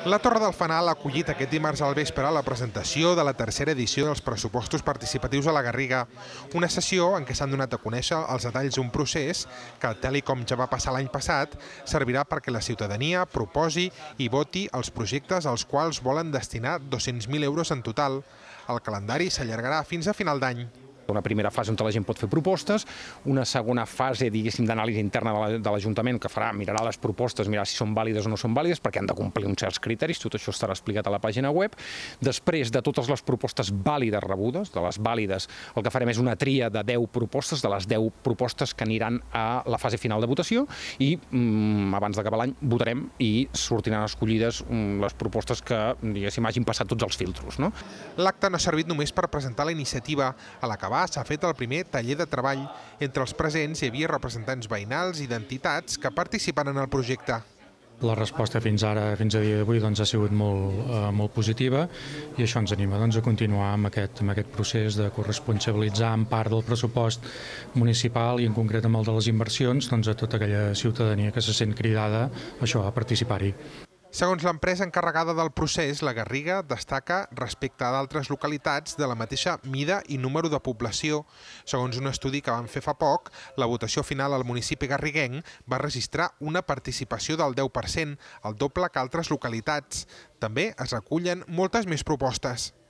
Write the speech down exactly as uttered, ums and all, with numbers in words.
La Torre del Fanal ha acollit aquest dimarts al vespre la presentació de la tercera edició dels pressupostos participatius a la Garriga, una sessió en què s'han donat a conèixer els detalls d'un procés que, tal com ja va passar l'any passat, servirà perquè la ciutadania proposi i voti els projectes als quals volen destinar dos-cents mil euros en total. El calendari s'allargarà fins a final d'any. Una primera fase on la gent pot fer propostes, una segona fase, diguéssim, d'anàlisi interna de l'Ajuntament que farà, mirarà les propostes, mirarà si són vàlides o no són vàlides, perquè han de complir uns certs criteris, tot això estarà explicat a la pàgina web. Després de totes les propostes vàlides rebudes, de les vàlides, el que farem és una tria de deu propostes, de les deu propostes que aniran a la fase final de votació i mm, abans d'acabar l'any votarem i sortiran escollides mm, les propostes que, diguéssim, hagin passat tots els filtros, no? L'acte no ha servit només per presentar la iniciativa. A l'acabar s'ha fet el primer taller de treball. Entre els presents hi havia representants veïnals i d'entitats que participen en el projecte. La resposta fins ara, fins a dia d'avui, doncs, ha sigut molt, eh, molt positiva i això ens anima doncs, a continuar amb aquest, amb aquest procés de corresponsabilitzar en part del pressupost municipal i en concret amb el de les inversions doncs, a tota aquella ciutadania que se sent cridada això, a participar-hi. Segons l'empresa encarregada del procés, la Garriga destaca respecte a d'altres localitats de la mateixa mida i número de població. Segons un estudi que van fer fa poc, la votació final al municipi garriguenc va registrar una participació del deu per cent, el doble que altres localitats. També es recullen moltes més propostes.